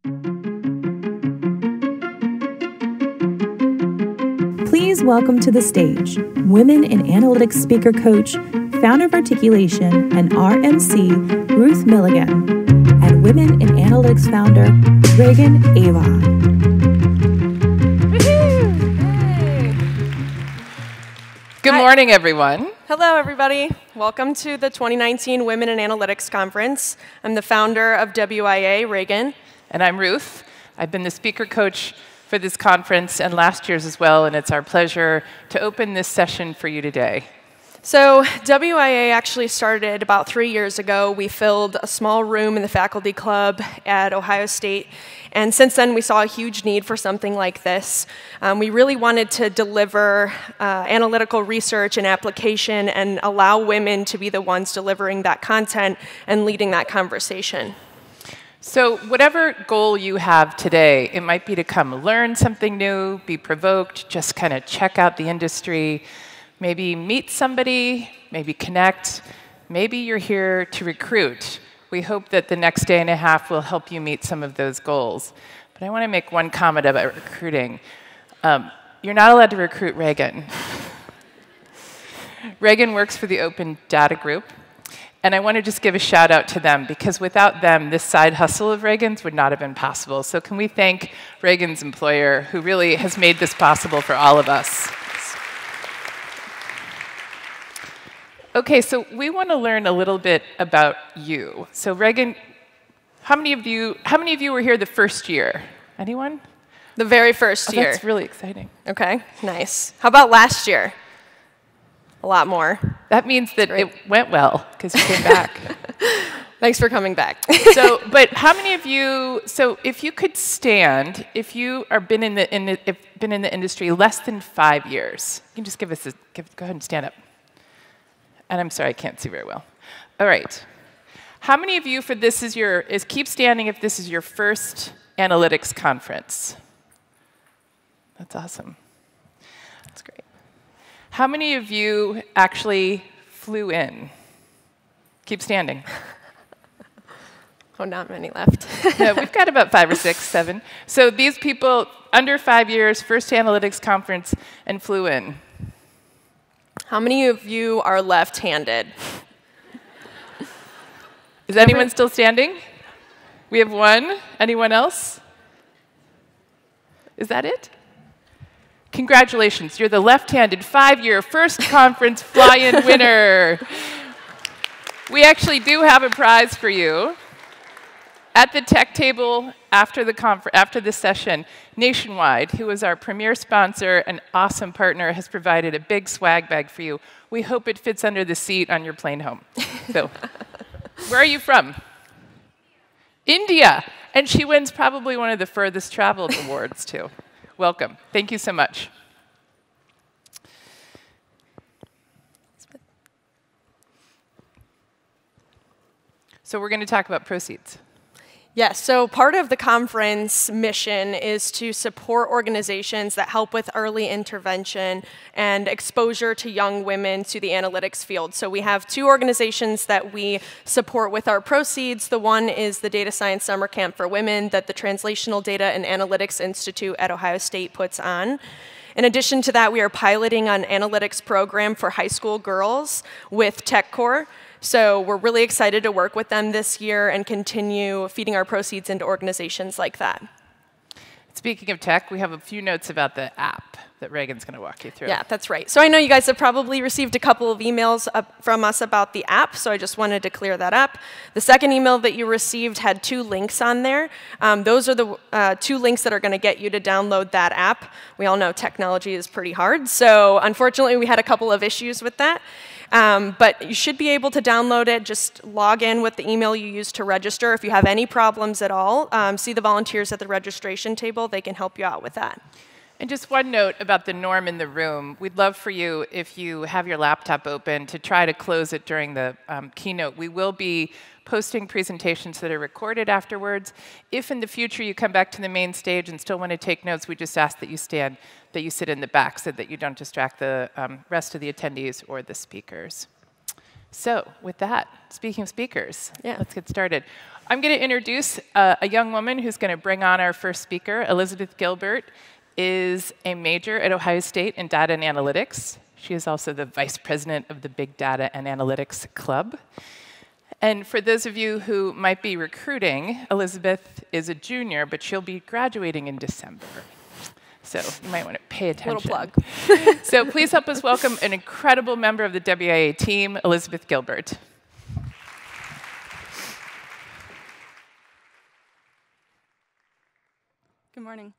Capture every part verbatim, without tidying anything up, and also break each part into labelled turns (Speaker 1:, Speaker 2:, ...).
Speaker 1: Please welcome to the stage Women in Analytics speaker coach, founder of Articulation and R M C, Ruth Milligan, and Women in Analytics founder, Reagan Avon.
Speaker 2: Good
Speaker 3: Hi.
Speaker 2: morning, everyone.
Speaker 3: Hello, everybody. Welcome to the twenty nineteen Women in Analytics Conference. I'm the founder of W I A, Reagan.
Speaker 2: And I'm Ruth. I've been the speaker coach for this conference and last year's as well, and it's our pleasure to open this session for you today.
Speaker 3: So W I A actually started about three years ago. We filled a small room in the faculty club at Ohio State, and since then we saw a huge need for something like this. Um, we really wanted to deliver uh, analytical research and application and allow women to be the ones delivering that content and leading that conversation.
Speaker 2: So whatever goal you have today, it might be to come learn something new, be provoked, just kind of check out the industry, maybe meet somebody, maybe connect. Maybe you're here to recruit. We hope that the next day and a half will help you meet some of those goals. But I want to make one comment about recruiting. Um, you're not allowed to recruit Reagan. Reagan works for the Open Data Group. And I want to just give a shout out to them, because without them, this side hustle of Reagan's would not have been possible. So can we thank Reagan's employer, who really has made this possible for all of us. Okay, so we want to learn a little bit about you. So Reagan, how many of you, how many of you were here the first year? Anyone?
Speaker 3: The very first
Speaker 2: Oh,
Speaker 3: year.
Speaker 2: that's really exciting.
Speaker 3: Okay, nice. How about last year? A lot more.
Speaker 2: That means that it went well, because you came back.
Speaker 3: Thanks for coming back.
Speaker 2: So, but how many of you, so if you could stand, if you are been in the, in the if been in the industry less than five years, you can just give us a, give, go ahead and stand up. And I'm sorry, I can't see very well. All right. How many of you for this is your, is keep standing if this is your first analytics conference? That's awesome. That's great. How many of you actually flew in? Keep standing.
Speaker 3: Oh, not many left.
Speaker 2: No, we've got about five or six, seven. So these people, under five years, first analytics conference, and flew in.
Speaker 3: How many of you are left-handed?
Speaker 2: Is anyone still standing? We have one. Anyone else? Is that it? Congratulations, you're the left-handed five-year first conference fly-in winner. We actually do have a prize for you. At the tech table after the confer after this session, Nationwide, who is our premier sponsor and awesome partner, has provided a big swag bag for you. We hope it fits under the seat on your plane home. So, where are you from? India. And she wins probably one of the furthest traveled awards, too. Welcome. Thank you so much. So we're going to talk about proceeds.
Speaker 3: Yes, so part of the conference mission is to support organizations that help with early intervention and exposure to young women to the analytics field. So we have two organizations that we support with our proceeds. The one is the Data Science Summer Camp for Women that the Translational Data and Analytics Institute at Ohio State puts on. In addition to that, we are piloting an analytics program for high school girls with TechCore. So we're really excited to work with them this year and continue feeding our proceeds into organizations like that.
Speaker 2: Speaking of tech, we have a few notes about the app that Reagan's going to walk you through.
Speaker 3: Yeah, that's right. So I know you guys have probably received a couple of emails from us about the app, so I just wanted to clear that up. The second email that you received had two links on there. Um, those are the uh, two links that are going to get you to download that app. We all know technology is pretty hard, so unfortunately we had a couple of issues with that. Um, but you should be able to download it. Just log in with the email you used to register. If you have any problems at all, um, see the volunteers at the registration table. They can help you out with that.
Speaker 2: And just one note about the norm in the room. We'd love for you, if you have your laptop open, to try to close it during the um, keynote. We will be posting presentations that are recorded afterwards. If in the future you come back to the main stage and still want to take notes, we just ask that you stand, that you sit in the back so that you don't distract the um, rest of the attendees or the speakers. So with that, speaking of speakers,
Speaker 3: yeah.
Speaker 2: let's get started. I'm going to introduce uh, a young woman who's going to bring on our first speaker. Elizabeth Gilbert is a major at Ohio State in data and analytics. She is also the vice president of the Big Data and Analytics Club. And for those of you who might be recruiting, Elizabeth is a junior, but she'll be graduating in December. So you might want to pay attention.
Speaker 3: Little plug.
Speaker 2: So please help us welcome an incredible member of the W I A team, Elizabeth Gilbert.
Speaker 4: Good morning.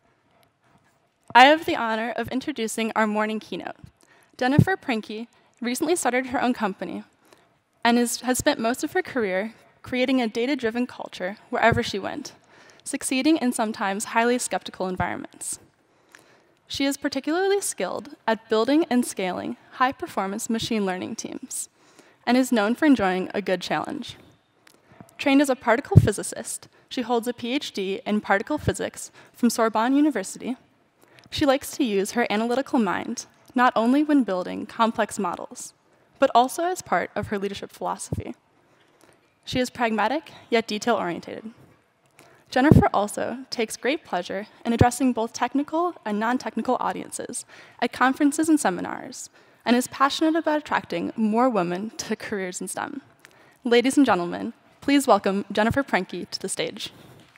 Speaker 4: I have the honor of introducing our morning keynote. Jennifer Prinke recently started her own company and is, has spent most of her career creating a data-driven culture wherever she went, succeeding in sometimes highly skeptical environments. She is particularly skilled at building and scaling high-performance machine learning teams and is known for enjoying a good challenge. Trained as a particle physicist, she holds a P H D in particle physics from Sorbonne University. She likes to use her analytical mind not only when building complex models, but also as part of her leadership philosophy. She is pragmatic, yet detail-oriented. Jennifer also takes great pleasure in addressing both technical and non-technical audiences at conferences and seminars, and is passionate about attracting more women to careers in STEM. Ladies and gentlemen, please welcome Jennifer Prinke to the stage.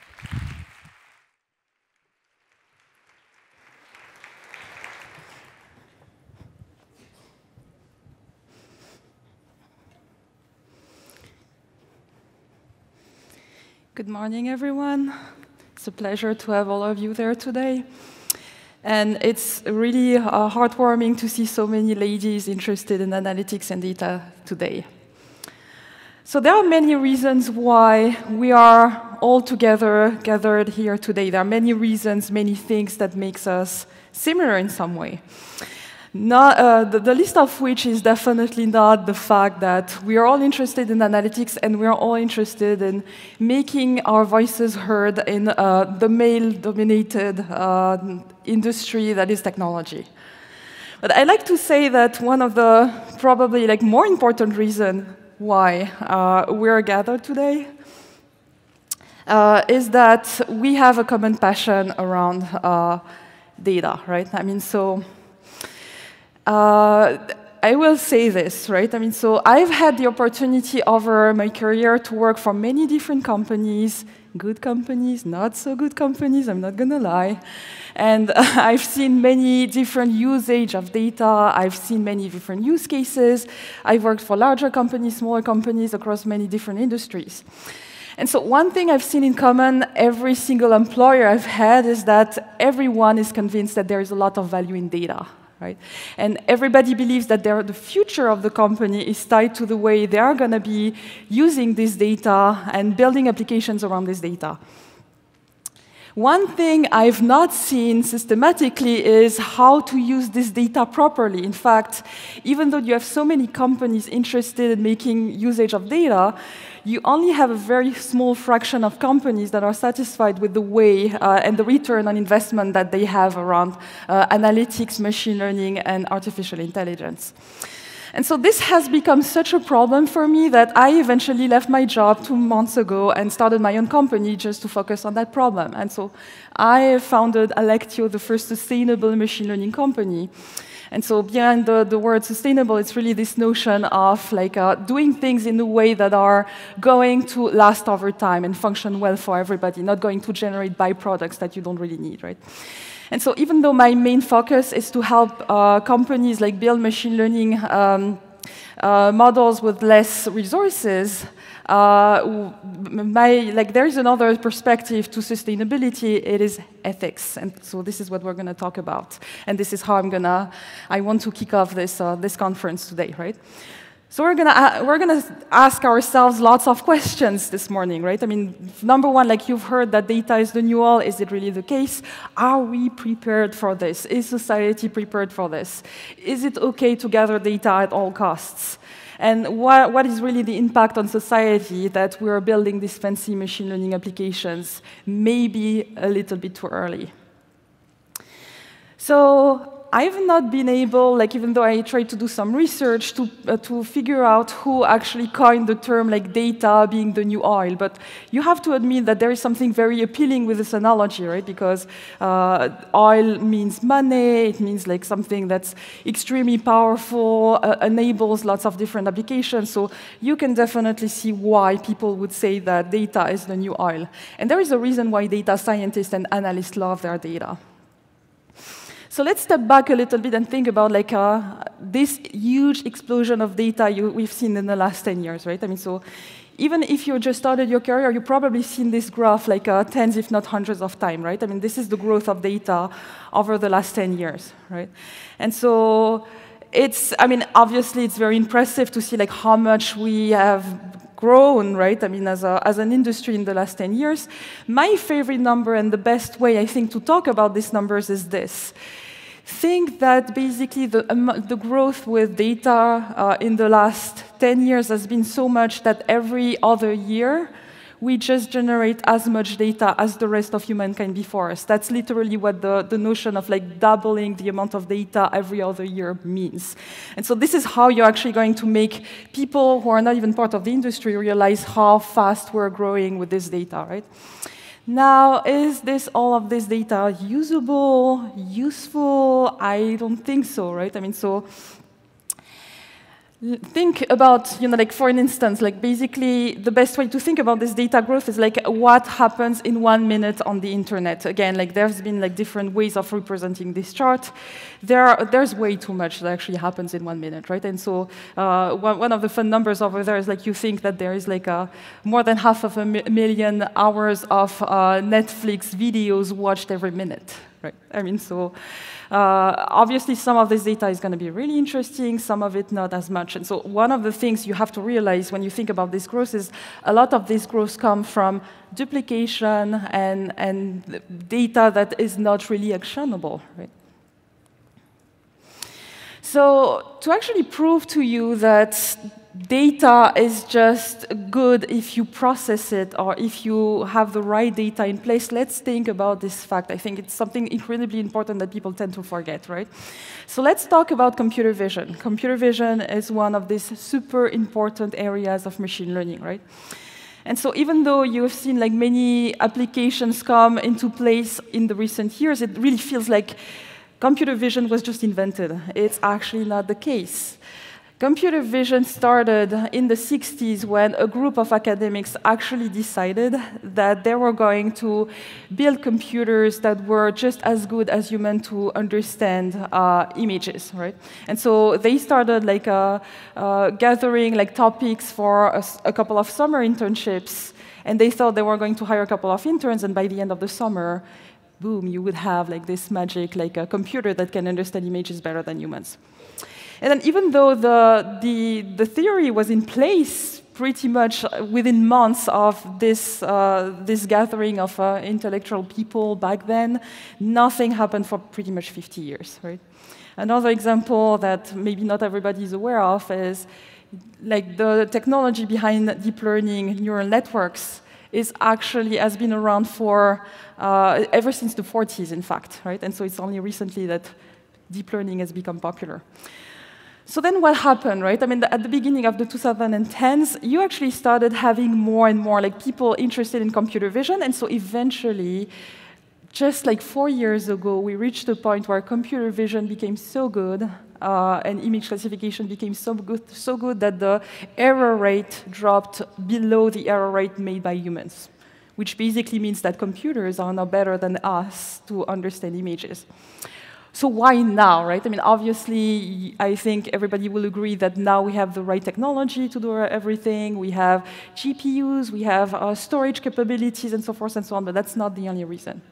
Speaker 5: Good morning, everyone. It's a pleasure to have all of you there today. And it's really uh, heartwarming to see so many ladies interested in analytics and data today. So there are many reasons why we are all together gathered here today. There are many reasons, many things that makes us similar in some way. Not, uh, the, the list of which is definitely not the fact that we are all interested in analytics and we are all interested in making our voices heard in uh, the male-dominated uh, industry that is technology. But I like to say that one of the probably like more important reasons why uh, we are gathered today uh, is that we have a common passion around uh, data, right? I mean, so uh, I will say this, right? I mean, so I've had the opportunity over my career to work for many different companies, good companies, not so good companies, I'm not gonna lie. And uh, I've seen many different usage of data. I've seen many different use cases. I've worked for larger companies, smaller companies across many different industries. And so one thing I've seen in common, every single employer I've had, is that everyone is convinced that there is a lot of value in data. Right? And everybody believes that the future of the company is tied to the way they are going to be using this data and building applications around this data. One thing I've not seen systematically is how to use this data properly. In fact, even though you have so many companies interested in making usage of data, you only have a very small fraction of companies that are satisfied with the way uh, and the return on investment that they have around uh, analytics, machine learning, and artificial intelligence. And so this has become such a problem for me that I eventually left my job two months ago and started my own company just to focus on that problem. And so I founded Alectio, the first sustainable machine learning company. And so behind the, the word sustainable, it's really this notion of like uh, doing things in a way that are going to last over time and function well for everybody, not going to generate byproducts that you don't really need, right? And so even though my main focus is to help uh, companies like build machine learning um, uh, models with less resources, uh, my, like there's another perspective to sustainability. It is ethics, and so this is what we're going to talk about, and this is how I'm gonna, I want to kick off this uh, this conference today, right? So we're gonna uh, we're gonna ask ourselves lots of questions this morning, right? I mean, number one, like you've heard that data is the new oil. Is it really the case? Are we prepared for this? Is society prepared for this? Is it okay to gather data at all costs? And what, what is really the impact on society that we are building these fancy machine learning applications maybe a little bit too early? So I've not been able, like even though I tried to do some research to, uh, to figure out who actually coined the term like data being the new oil, but you have to admit that there is something very appealing with this analogy, right? Because uh, oil means money, it means like something that's extremely powerful, uh, enables lots of different applications, so you can definitely see why people would say that data is the new oil. And there is a reason why data scientists and analysts love their data. So let's step back a little bit and think about like uh, this huge explosion of data you, we've seen in the last ten years, right? I mean, so even if you just started your career, you've probably seen this graph like uh, tens, if not hundreds of times, right? I mean, this is the growth of data over the last ten years, right? And so it's, I mean, obviously it's very impressive to see like how much we have grown, right? I mean, as, a, as an industry in the last ten years. My favorite number and the best way, I think, to talk about these numbers is this. Think that basically the, um, the growth with data uh, in the last ten years has been so much that every other year, we just generate as much data as the rest of humankind before us. That's literally what the, the notion of like doubling the amount of data every other year means. And so this is how you're actually going to make people who are not even part of the industry realize how fast we're growing with this data, right? Now, is this all of this data usable, useful? I don't think so, right? I mean, so think about, you know, like for an instance, like basically the best way to think about this data growth is like what happens in one minute on the internet. Again, like there's been like different ways of representing this chart. There are, there's way too much that actually happens in one minute, right? And so uh, one, one of the fun numbers over there is like you think that there is like a, more than half of a mi million hours of uh, Netflix videos watched every minute, right? I mean, so uh, obviously some of this data is going to be really interesting, some of it not as much. And so one of the things you have to realize when you think about this growth is a lot of this growth comes from duplication and, and data that is not really actionable, right? So to actually prove to you that data is just good if you process it or if you have the right data in place, let's think about this fact. I think it's something incredibly important that people tend to forget, right? So let's talk about computer vision. Computer vision is one of these super important areas of machine learning, right? And so even though you have seen like many applications come into place in the recent years, it really feels like computer vision was just invented. It's actually not the case. Computer vision started in the sixties when a group of academics actually decided that they were going to build computers that were just as good as human to understand uh, images, right? And so they started like uh, uh, gathering like topics for a, a couple of summer internships, and they thought they were going to hire a couple of interns, and by the end of the summer, boom, you would have like this magic, like a computer that can understand images better than humans. And then even though the, the, the theory was in place pretty much within months of this, uh, this gathering of uh, intellectual people back then, nothing happened for pretty much fifty years, right? Another example that maybe not everybody is aware of is like the technology behind deep learning neural networks is actually has been around for uh, ever since the forties, in fact, right? And so it's only recently that deep learning has become popular. So then what happened, right? I mean, the, at the beginning of the two thousand tens, you actually started having more and more like people interested in computer vision, and so eventually, just like four years ago, we reached a point where computer vision became so good uh, and image classification became so good, so good that the error rate dropped below the error rate made by humans, which basically means that computers are now better than us to understand images. So why now, right? I mean, obviously, I think everybody will agree that now we have the right technology to do everything. We have G P Us, we have uh, storage capabilities, and so forth and so on, but that's not the only reason.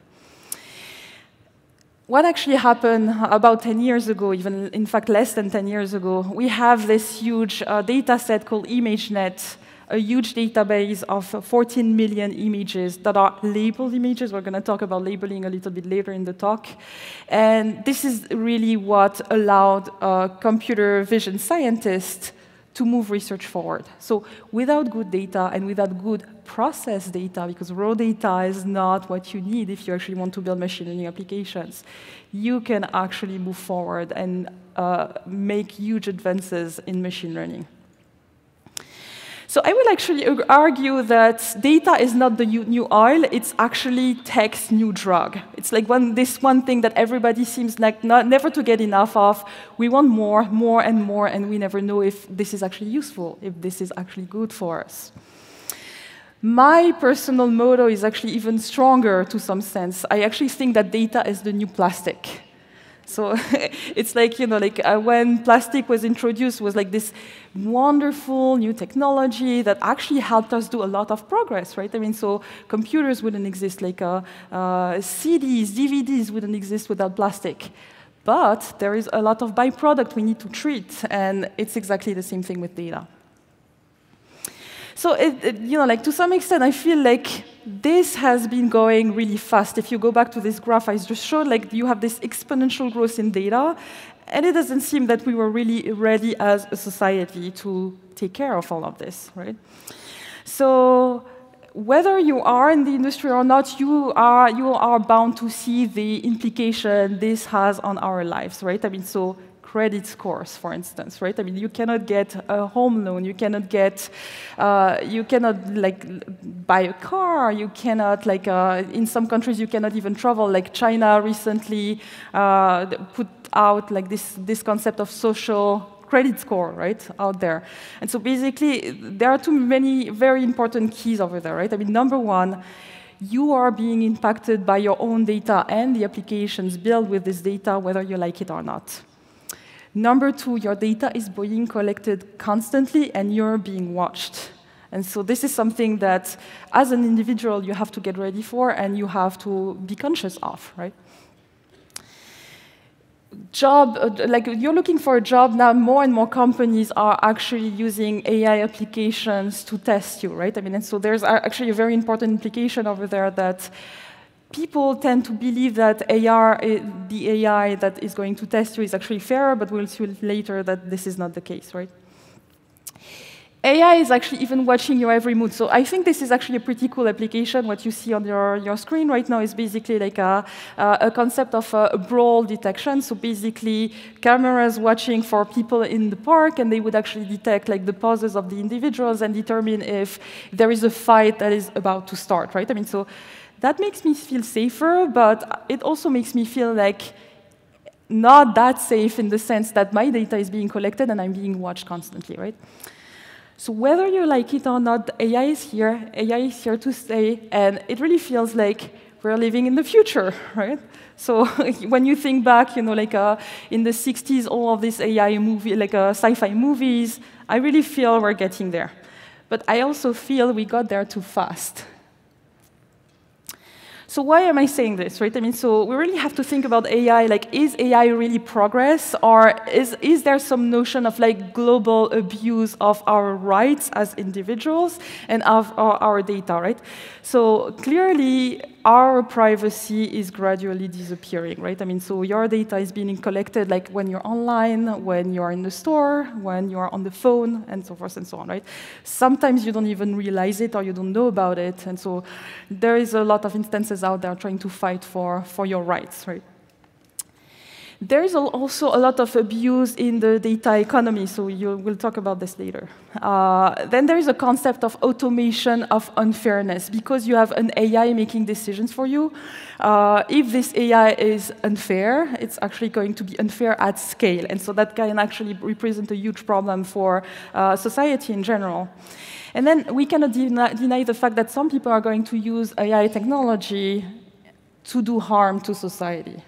Speaker 5: What actually happened about ten years ago, even in fact less than ten years ago, we have this huge uh, data set called ImageNet, a huge database of fourteen million images that are labeled images. We're going to talk about labeling a little bit later in the talk. And this is really what allowed uh, computer vision scientists to move research forward. So without good data and without good process data, because raw data is not what you need if you actually want to build machine learning applications, you can actually move forward and uh, make huge advances in machine learning. So I will actually argue that data is not the new oil, it's actually tech's new drug. It's like one, this one thing that everybody seems like not, never to get enough of. We want more, more and more, and we never know if this is actually useful, if this is actually good for us. My personal motto is actually even stronger to some sense. I actually think that data is the new plastic. So it's like, you know, like uh, when plastic was introduced, it was like this wonderful new technology that actually helped us do a lot of progress, right? I mean, so computers wouldn't exist, like uh, uh, C Ds, D V Ds wouldn't exist without plastic. But there is a lot of byproduct we need to treat, and it's exactly the same thing with data. So, it, it, you know, like to some extent, I feel like this has been going really fast. If you go back to this graph I just showed, like you have this exponential growth in data, and it doesn't seem that we were really ready as a society to take care of all of this, right? So, whether you are in the industry or not, you are you are bound to see the implication this has on our lives, right? I mean, so. Credit scores, for instance, right? I mean, you cannot get a home loan, you cannot get, uh, you cannot like buy a car, you cannot like, uh, in some countries you cannot even travel. Like China recently uh, put out like this this concept of social credit score, right, out there. And so basically, there are too many very important keys over there, right? I mean, number one, you are being impacted by your own data and the applications built with this data, whether you like it or not. Number two, your data is being collected constantly and you're being watched. And so this is something that, as an individual, you have to get ready for and you have to be conscious of, right? Job, uh, like you're looking for a job now, more and more companies are actually using A I applications to test you, right? I mean, and so there's actually a very important implication over there that people tend to believe that A R, the A I that is going to test you is actually fairer, but we'll see later that this is not the case, right? A I is actually even watching your every move. So I think this is actually a pretty cool application. What you see on your, your screen right now is basically like a, a concept of a brawl detection. So basically, cameras watching for people in the park, and they would actually detect like the poses of the individuals and determine if there is a fight that is about to start, right? I mean, so that makes me feel safer, but it also makes me feel like not that safe in the sense that my data is being collected and I'm being watched constantly, right? So whether you like it or not, A I is here, A I is here to stay, and it really feels like we're living in the future, right? So when you think back, you know, like uh, in the sixties, all of these A I movie, like uh, sci-fi movies, I really feel we're getting there. But I also feel we got there too fast. So why am I saying this, right? I mean, so we really have to think about A I, like, is A I really progress, or is, is there some notion of, like, global abuse of our rights as individuals and of our, our data, right? So clearly, our privacy is gradually disappearing, right? I mean, so your data is being collected, like, when you're online, when you're in the store, when you're on the phone, and so forth and so on, right? Sometimes you don't even realize it or you don't know about it, and so there is a lot of instances out there trying to fight for, for your rights, right? There is also a lot of abuse in the data economy, so you, we'll talk about this later. Uh, then there is a concept of automation of unfairness. Because you have an A I making decisions for you, uh, if this A I is unfair, it's actually going to be unfair at scale, and so that can actually represent a huge problem for uh, society in general. And then we cannot deny, deny the fact that some people are going to use A I technology to do harm to society.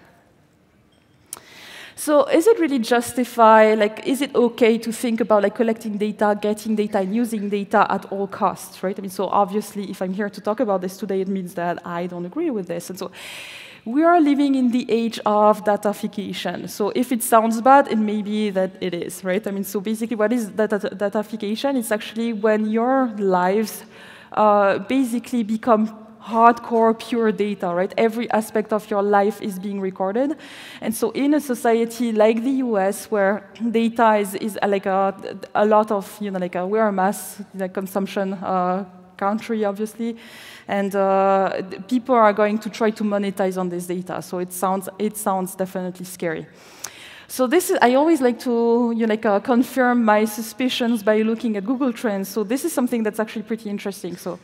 Speaker 5: So is it really justified, like, is it okay to think about, like, collecting data, getting data, and using data at all costs, right? I mean, so obviously, if I'm here to talk about this today, it means that I don't agree with this. And so we are living in the age of datafication. So if it sounds bad, it may be that it is, right? I mean, so basically, what is data datafication? It's actually when your lives uh, basically become hardcore, pure data, right? Every aspect of your life is being recorded. And so in a society like the U S, where data is, is like a, a lot of, you know, like a, we're a mass like, consumption uh, country, obviously, and uh, people are going to try to monetize on this data. So it sounds, it sounds definitely scary. So this is, I always like to you know, like, uh, confirm my suspicions by looking at Google Trends. So this is something that's actually pretty interesting. So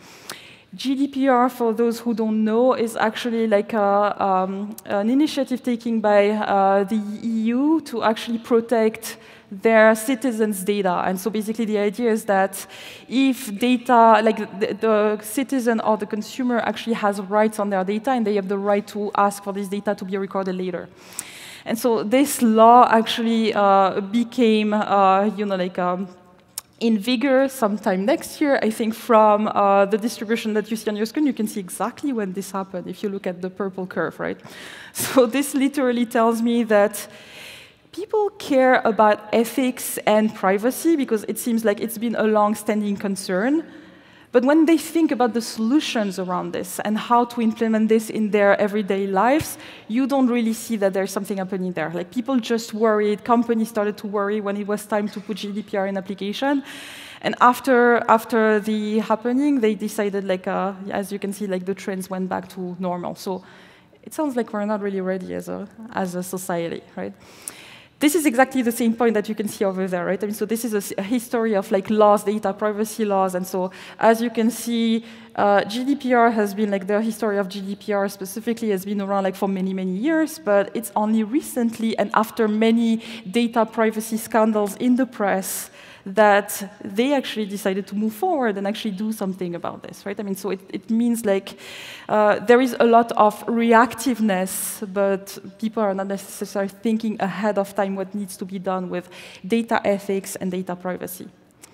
Speaker 5: G D P R, for those who don't know, is actually like a, um, an initiative taken by uh, the E U to actually protect their citizens' data. And so basically the idea is that if data, like the, the citizen or the consumer actually has rights on their data, and they have the right to ask for this data to be recorded later. And so this law actually uh, became, uh, you know, like um, in vigor sometime next year. I think from uh, the distribution that you see on your screen, you can see exactly when this happened if you look at the purple curve, right? So this literally tells me that people care about ethics and privacy because it seems like it's been a long-standing concern. But when they think about the solutions around this and how to implement this in their everyday lives, you don't really see that there's something happening there. Like people just worried, companies started to worry when it was time to put G D P R in application. And after, after the happening, they decided, like, uh, as you can see, like the trends went back to normal. So it sounds like we're not really ready as a, as a society, right? This is exactly the same point that you can see over there, right? I mean, so this is a, a history of like laws, data privacy laws, and so as you can see, uh, G D P R has been like the history of G D P R specifically has been around like for many many years, but it's only recently and after many data privacy scandals in the press that they actually decided to move forward and actually do something about this, right? I mean, so it, it means like uh, there is a lot of reactiveness, but people are not necessarily thinking ahead of time what needs to be done with data ethics and data privacy.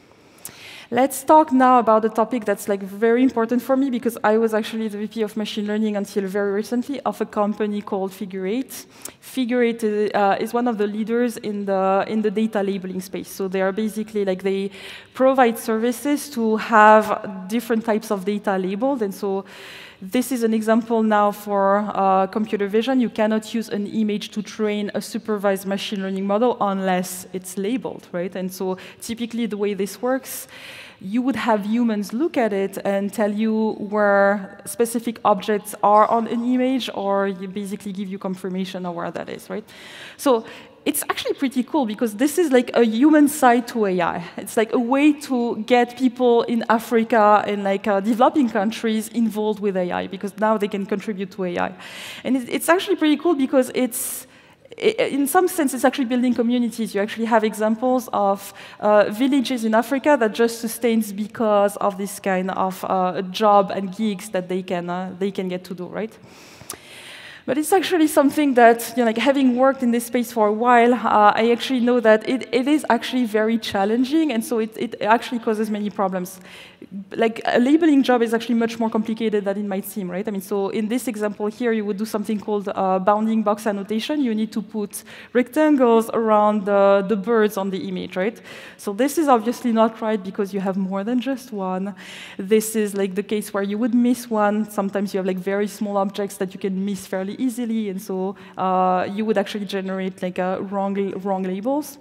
Speaker 5: Let's talk now about a topic that's like very important for me because I was actually the V P of machine learning until very recently of a company called Figure eight. Figure eight uh, is one of the leaders in the in the data labeling space. So they are basically like they provide services to have different types of data labeled, and so this is an example now for uh, computer vision. You cannot use an image to train a supervised machine learning model unless it's labeled, right? And so typically the way this works, you would have humans look at it and tell you where specific objects are on an image, or you basically give you confirmation of where that is, right? So it's actually pretty cool because this is like a human side to A I. It's like a way to get people in Africa and like uh, developing countries involved with A I because now they can contribute to A I. And it's actually pretty cool because it's, in some sense, it's actually building communities. You actually have examples of uh, villages in Africa that just sustains because of this kind of uh, job and gigs that they can, uh, they can get to do, right? But it's actually something that, you know, like having worked in this space for a while, uh, I actually know that it, it is actually very challenging, and so it, it actually causes many problems. Like, a labeling job is actually much more complicated than it might seem, right? I mean, so in this example here, you would do something called uh, bounding box annotation. You need to put rectangles around the, the birds on the image, right? So this is obviously not right because you have more than just one. This is like the case where you would miss one. Sometimes you have like very small objects that you can miss fairly easily, and so uh, you would actually generate like uh, wrong, wrong labels.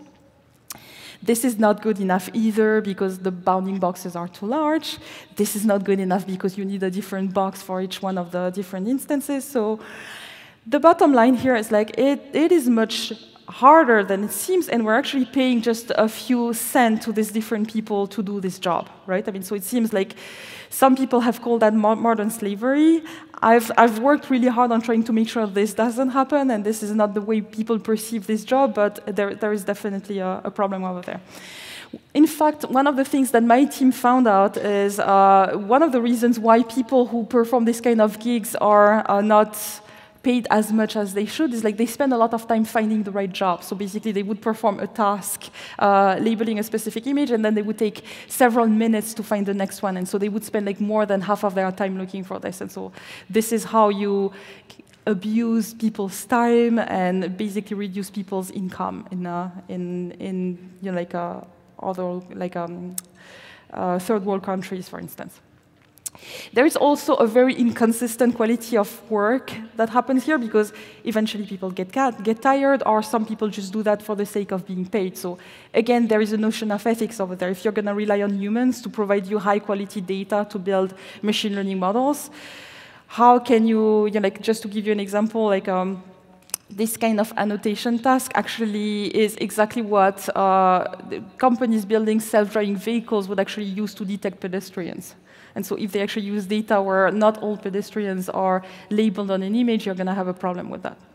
Speaker 5: This is not good enough either because the bounding boxes are too large. This is not good enough because you need a different box for each one of the different instances. So the bottom line here is like it, it is much harder than it seems, and we're actually paying just a few cents to these different people to do this job, right? I mean, so it seems like some people have called that mo modern slavery. I've, I've worked really hard on trying to make sure this doesn't happen, and this is not the way people perceive this job, but there, there is definitely a, a problem over there. In fact, one of the things that my team found out is uh, one of the reasons why people who perform this kind of gigs are uh, not paid as much as they should is like they spend a lot of time finding the right job. So basically they would perform a task, uh, labeling a specific image, and then they would take several minutes to find the next one. And so they would spend like more than half of their time looking for this. And so this is how you abuse people's time and basically reduce people's income in, uh, in, in you know, like uh, other like um, uh, third world countries, for instance. There is also a very inconsistent quality of work that happens here because eventually people get, get tired, or some people just do that for the sake of being paid. So again, there is a notion of ethics over there. If you're going to rely on humans to provide you high-quality data to build machine learning models, how can you, you know, like, just to give you an example, like um, this kind of annotation task actually is exactly what uh, companies building self-driving vehicles would actually use to detect pedestrians. And so if they actually use data where not all pedestrians are labeled on an image, you're going to have a problem with that.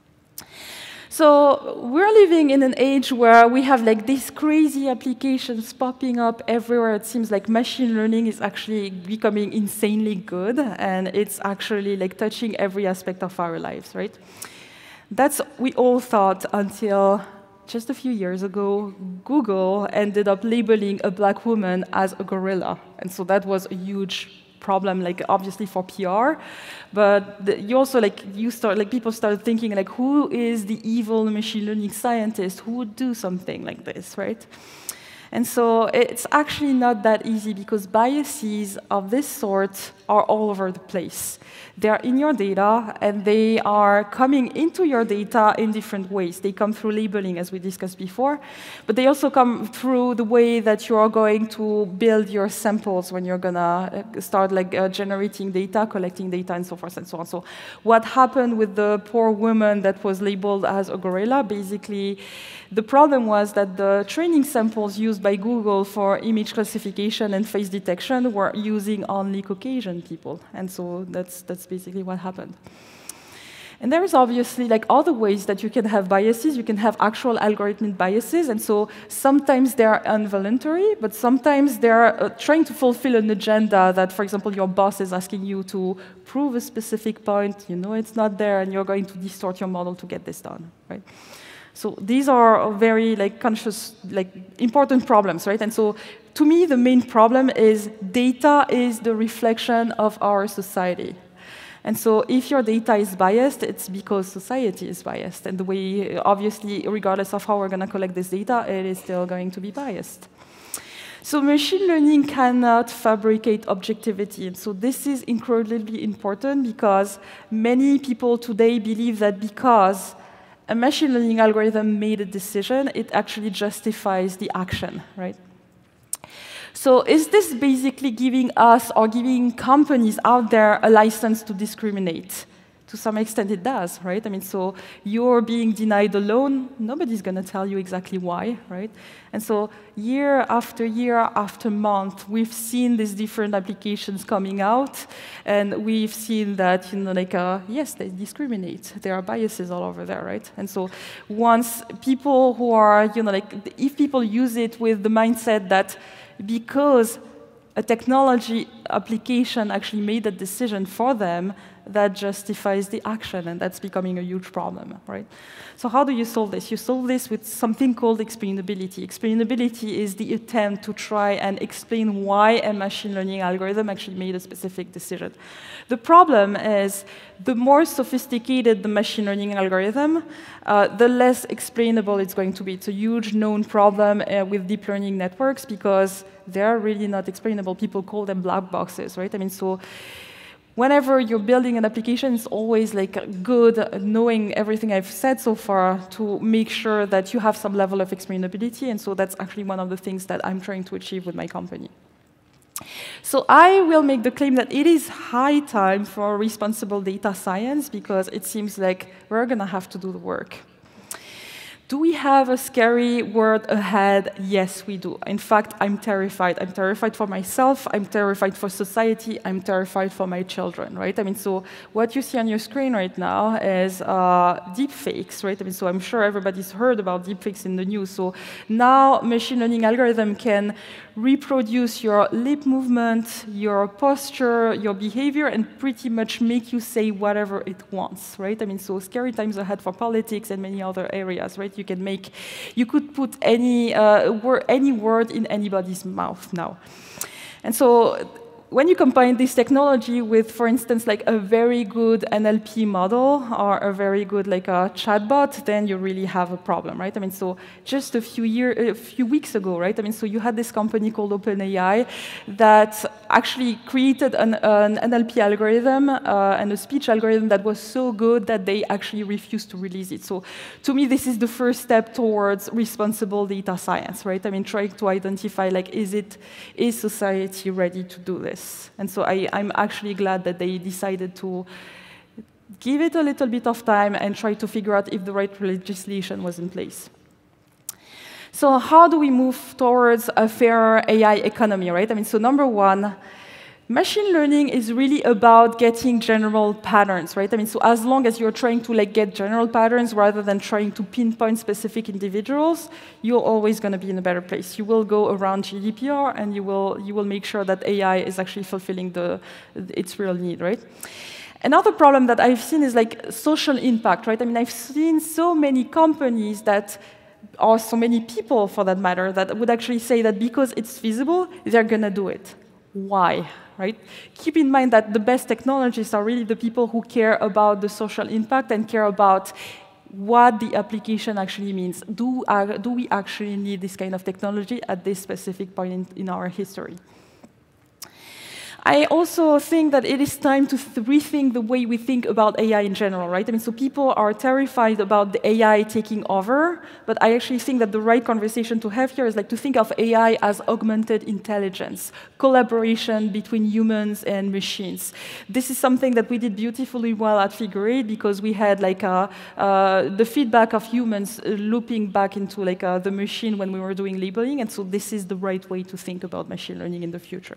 Speaker 5: So we're living in an age where we have like these crazy applications popping up everywhere. It seems like machine learning is actually becoming insanely good, and it's actually like touching every aspect of our lives, right? That's what we all thought until just a few years ago, Google ended up labeling a black woman as a gorilla. And so that was a huge problem, like obviously for P R, but the, you also like you start like people started thinking like, who is the evil machine learning scientist who would do something like this, right? And so it's actually not that easy because biases of this sort are all over the place. They're in your data, and they are coming into your data in different ways. They come through labeling, as we discussed before, but they also come through the way that you are going to build your samples when you're gonna start like uh, generating data, collecting data, and so forth and so on. So what happened with the poor woman that was labeled as a gorilla, basically, the problem was that the training samples used by Google for image classification and face detection were using only Caucasian people. And so that's, that's basically what happened. And there is obviously like other ways that you can have biases. You can have actual algorithmic biases. And so sometimes they are involuntary, but sometimes they're uh, trying to fulfill an agenda that, for example, your boss is asking you to prove a specific point. You know it's not there, and you're going to distort your model to get this done, right? So these are very like conscious, like important problems, right? And so to me, the main problem is data is the reflection of our society. And so if your data is biased, it's because society is biased. And the way, obviously, regardless of how we're going to collect this data, it is still going to be biased. So machine learning cannot fabricate objectivity. And so this is incredibly important because many people today believe that because a machine learning algorithm made a decision, it actually justifies the action, right? So is this basically giving us or giving companies out there a license to discriminate? To some extent it does, right? I mean, so you're being denied a loan, nobody's gonna tell you exactly why, right? And so year after year after month, we've seen these different applications coming out, and we've seen that, you know, like, uh, yes, they discriminate. There are biases all over there, right? And so once people who are, you know, like, if people use it with the mindset that because a technology application actually made a decision for them, that justifies the action, and that's becoming a huge problem, right? So how do you solve this? You solve this with something called explainability. Explainability is the attempt to try and explain why a machine learning algorithm actually made a specific decision. The problem is the more sophisticated the machine learning algorithm, uh, the less explainable it's going to be. It's a huge known problem uh, with deep learning networks because they're really not explainable. People call them black boxes, right? I mean, so whenever you're building an application, it's always like good knowing everything I've said so far to make sure that you have some level of explainability, and so that's actually one of the things that I'm trying to achieve with my company. So I will make the claim that it is high time for responsible data science because it seems like we're going to have to do the work. Do we have a scary world ahead? Yes, we do. In fact, I'm terrified. I'm terrified for myself. I'm terrified for society. I'm terrified for my children, right? I mean, so what you see on your screen right now is uh, deepfakes, right? I mean, so I'm sure everybody's heard about deepfakes in the news. So now machine learning algorithm can reproduce your lip movement, your posture, your behavior, and pretty much make you say whatever it wants, right? I mean, so scary times ahead for politics and many other areas, right? You can make, you could put any, uh, word, any word in anybody's mouth now. And so when you combine this technology with, for instance, like a very good N L P model or a very good like a chatbot, then you really have a problem, right? I mean, so just a few year, a few weeks ago, right? I mean, so you had this company called OpenAI that actually created an, an N L P algorithm uh, and a speech algorithm that was so good that they actually refused to release it. So to me, this is the first step towards responsible data science, right? I mean, trying to identify like, is it, is society ready to do this? And so I, I'm actually glad that they decided to give it a little bit of time and try to figure out if the right legislation was in place. So how do we move towards a fairer A I economy, right? I mean, so number one, machine learning is really about getting general patterns, right? I mean, so as long as you're trying to like get general patterns rather than trying to pinpoint specific individuals, you're always going to be in a better place. You will go around G D P R and you will you will make sure that A I is actually fulfilling the its real need, right? Another problem that I've seen is like social impact, right? I mean, I've seen so many companies that, or so many people for that matter, that would actually say that because it's feasible, they're going to do it. Why? Right? Keep in mind that the best technologists are really the people who care about the social impact and care about what the application actually means. Do, uh, do we actually need this kind of technology at this specific point in, in our history? I also think that it is time to rethink the way we think about A I in general, right? I mean, so people are terrified about the A I taking over, but I actually think that the right conversation to have here is like to think of A I as augmented intelligence, collaboration between humans and machines. This is something that we did beautifully well at Figure Eight because we had like a, uh, the feedback of humans looping back into like a, the machine when we were doing labeling, and so this is the right way to think about machine learning in the future.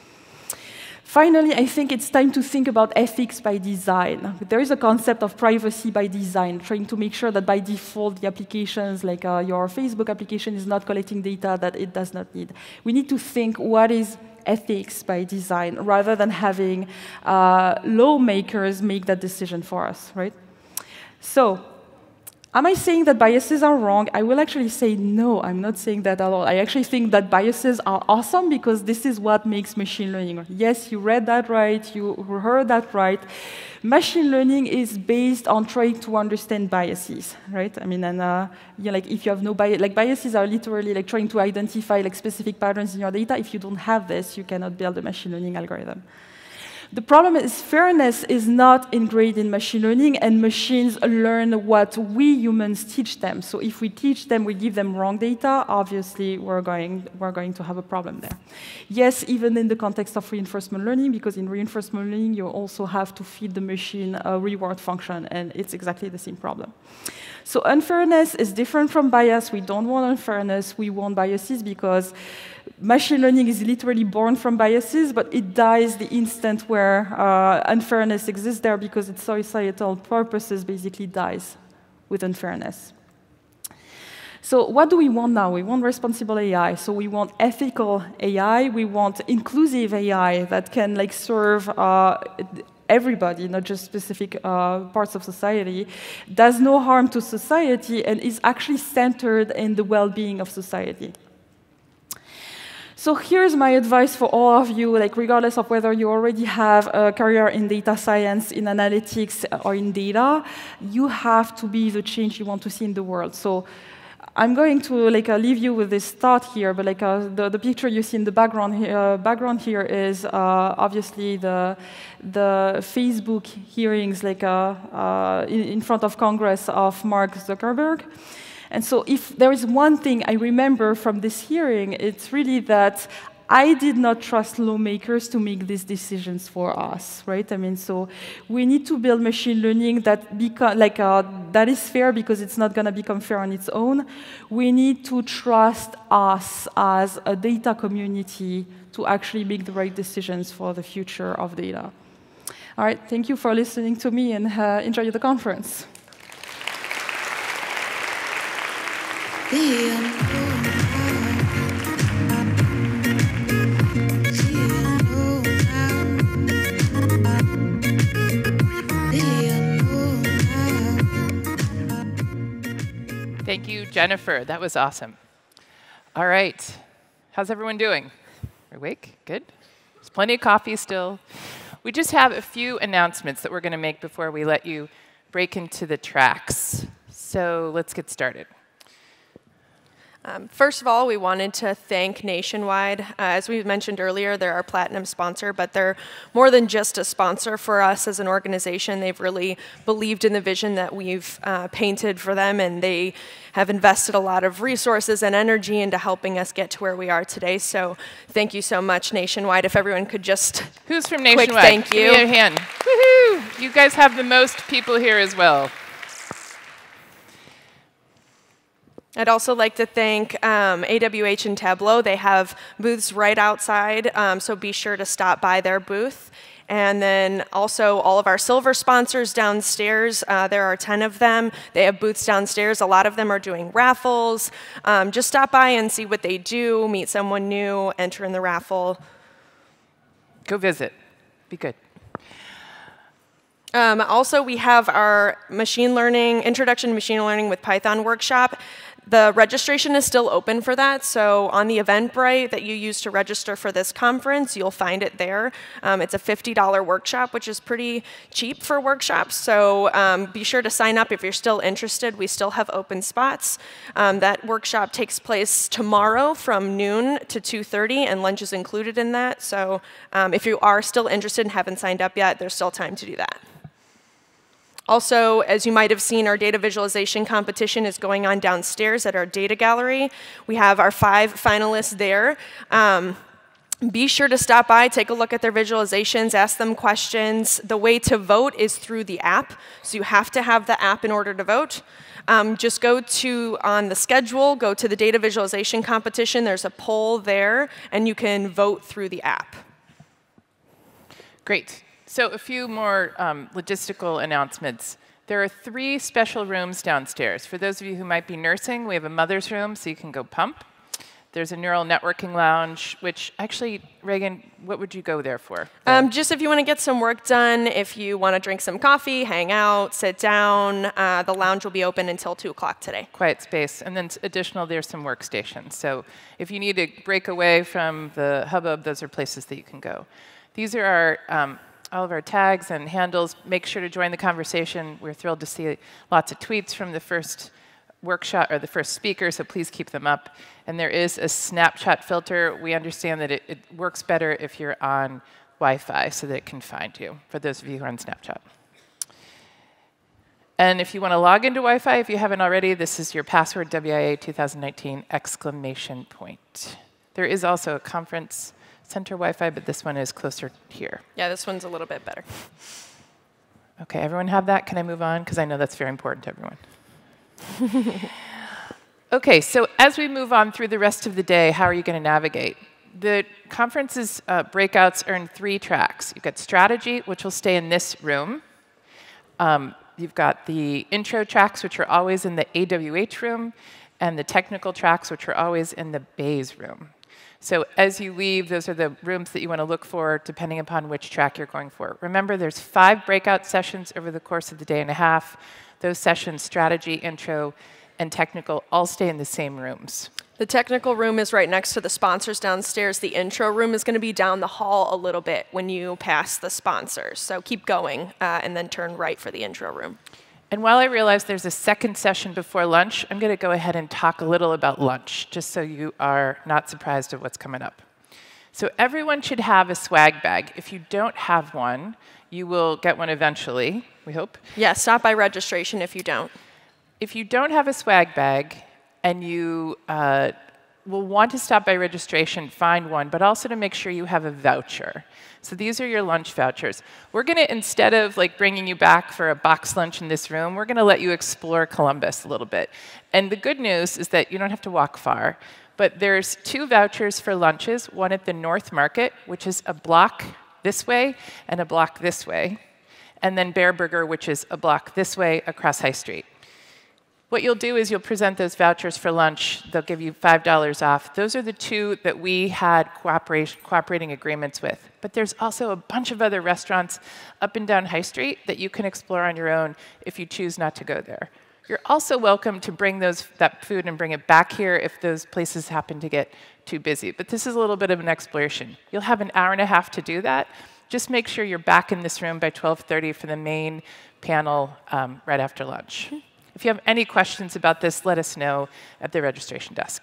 Speaker 5: Finally, I think it's time to think about ethics by design. There is a concept of privacy by design, trying to make sure that by default the applications, like uh, your Facebook application, is not collecting data that it does not need. We need to think what is ethics by design, rather than having uh, lawmakers make that decision for us, right? So, am I saying that biases are wrong? I will actually say no, I'm not saying that at all. I actually think that biases are awesome because this is what makes machine learning. Yes, you read that right, you heard that right. Machine learning is based on trying to understand biases, right? I mean, and uh, yeah, like if you have no bias, like biases are literally like trying to identify like specific patterns in your data. If you don't have this, you cannot build a machine learning algorithm. The problem is fairness is not ingrained in machine learning, and machines learn what we humans teach them. So if we teach them, we give them wrong data, obviously we're going, we're going to have a problem there. Yes, even in the context of reinforcement learning, because in reinforcement learning, you also have to feed the machine a reward function, and it's exactly the same problem. So unfairness is different from bias. We don't want unfairness, we want biases, because machine learning is literally born from biases, but it dies the instant where uh, unfairness exists there, because its societal purposes basically dies with unfairness. So what do we want now? We want responsible A I. So we want ethical A I. We want inclusive A I that can like serve uh, everybody, not just specific uh, parts of society, does no harm to society, and is actually centered in the well-being of society. So here's my advice for all of you, like regardless of whether you already have a career in data science, in analytics, or in data, you have to be the change you want to see in the world. So I'm going to like uh, leave you with this thought here, but like uh, the, the picture you see in the background here, uh, background here is uh, obviously the, the Facebook hearings like uh, uh, in, in front of Congress of Mark Zuckerberg. And so if there is one thing I remember from this hearing, it's really that I did not trust lawmakers to make these decisions for us, right? I mean, so we need to build machine learning that beca- like uh, that is fair, because it's not going to become fair on its own. We need to trust us as a data community to actually make the right decisions for the future of data. All right, thank you for listening to me, and uh, enjoy the conference.
Speaker 2: Thank you, Jennifer. That was awesome. All right. How's everyone doing? Awake? Good? There's plenty of coffee still. We just have a few announcements that we're going to make before we let you break into the tracks. So let's get started.
Speaker 3: Um, first of all, we wanted to thank Nationwide. Uh, as we mentioned earlier, they're our platinum sponsor, but they're more than just a sponsor for us as an organization. They've really believed in the vision that we've uh, painted for them, and they have invested a lot of resources and energy into helping us get to where we are today. So thank you so much, Nationwide. If everyone could just
Speaker 2: Who's from
Speaker 3: quick
Speaker 2: Nationwide?
Speaker 3: thank you.
Speaker 2: Give me a hand. Woohoo! You guys have the most people here as well.
Speaker 3: I'd also like to thank um, A W H and Tableau. They have booths right outside, um, so be sure to stop by their booth. And then also all of our silver sponsors downstairs. Uh, there are ten of them. They have booths downstairs. A lot of them are doing raffles. Um, just stop by and see what they do, meet someone new, enter in the raffle.
Speaker 2: Go visit. Be good.
Speaker 3: Um, also, we have our machine learning, Introduction to Machine Learning with Python workshop. The registration is still open for that, so on the Eventbrite that you use to register for this conference, you'll find it there. Um, it's a fifty dollar workshop, which is pretty cheap for workshops, so um, be sure to sign up if you're still interested. We still have open spots. Um, that workshop takes place tomorrow from noon to two thirty, and lunch is included in that, so um, if you are still interested and haven't signed up yet, there's still time to do that. Also, as you might have seen, our data visualization competition is going on downstairs at our data gallery. We have our five finalists there. Um, be sure to stop by, take a look at their visualizations, ask them questions. The way to vote is through the app, so you have to have the app in order to vote. Um, just go to, on the schedule, go to the data visualization competition. There's a poll there, and you can vote through the app.
Speaker 2: Great. So a few more um, logistical announcements. There are three special rooms downstairs. For those of you who might be nursing, we have a mother's room, so you can go pump. There's a neural networking lounge, which actually, Reagan, what would you go there for?
Speaker 3: Um, just if you want to get some work done, if you want to drink some coffee, hang out, sit down. Uh, the lounge will be open until two o'clock today.
Speaker 2: Quiet space. And then additional, there's some workstations. So if you need to break away from the hubbub, those are places that you can go. These are our um, all of our tags and handles. Make sure to join the conversation. We're thrilled to see lots of tweets from the first workshop or the first speaker, so please keep them up. And there is a Snapchat filter. We understand that it, it works better if you're on Wi-Fi so that it can find you, for those of you who are on Snapchat. And if you want to log into Wi-Fi, if you haven't already, this is your password, W I A twenty nineteen exclamation point. There is also a conference center Wi-Fi, but this one is closer here.
Speaker 3: Yeah, this one's a little bit better.
Speaker 2: OK, everyone have that? Can I move on? Because I know that's very important to everyone. OK, so as we move on through the rest of the day, how are you going to navigate? The conference's uh, breakouts are in three tracks. You've got strategy, which will stay in this room. Um, you've got the intro tracks, which are always in the A W H room, and the technical tracks, which are always in the Bays room. So as you leave, those are the rooms that you want to look for, depending upon which track you're going for. Remember, there's five breakout sessions over the course of the day and a half. Those sessions, strategy, intro, and technical, all stay in the same rooms.
Speaker 3: The technical room is right next to the sponsors downstairs. The intro room is going to be down the hall a little bit when you pass the sponsors. So keep going, uh, and then turn right for the intro room.
Speaker 2: And while I realize there's a second session before lunch, I'm going to go ahead and talk a little about lunch, just so you are not surprised at what's coming up. So everyone should have a swag bag. If you don't have one, you will get one eventually, we hope.
Speaker 3: Yeah, stop by registration if you don't.
Speaker 2: If you don't have a swag bag and you uh, will want to stop by registration, find one, but also to make sure you have a voucher. So these are your lunch vouchers. We're going to, instead of like bringing you back for a box lunch in this room, we're going to let you explore Columbus a little bit. And the good news is that you don't have to walk far. But there's two vouchers for lunches, one at the North Market, which is a block this way and a block this way, and then Bear Burger, which is a block this way across High Street. What you'll do is you'll present those vouchers for lunch. They'll give you five dollars off. Those are the two that we had cooperation, cooperating agreements with. But there's also a bunch of other restaurants up and down High Street that you can explore on your own if you choose not to go there. You're also welcome to bring those, that food and bring it back here if those places happen to get too busy. But this is a little bit of an exploration. You'll have an hour and a half to do that. Just make sure you're back in this room by twelve thirty for the main panel um, right after lunch. Mm-hmm. If you have any questions about this, let us know at the registration desk.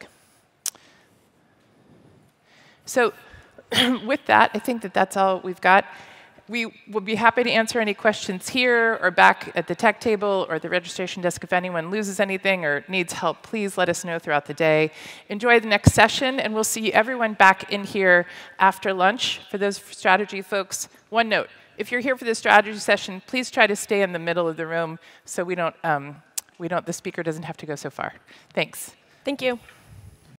Speaker 2: So with that, I think that that's all we've got. We will be happy to answer any questions here or back at the tech table or the registration desk. If anyone loses anything or needs help, please let us know throughout the day. Enjoy the next session, and we'll see everyone back in here after lunch. For those strategy folks, one note. If you're here for the strategy session, please try to stay in the middle of the room so we don't, um, we don't, the speaker doesn't have to go so far. Thanks.
Speaker 3: Thank you.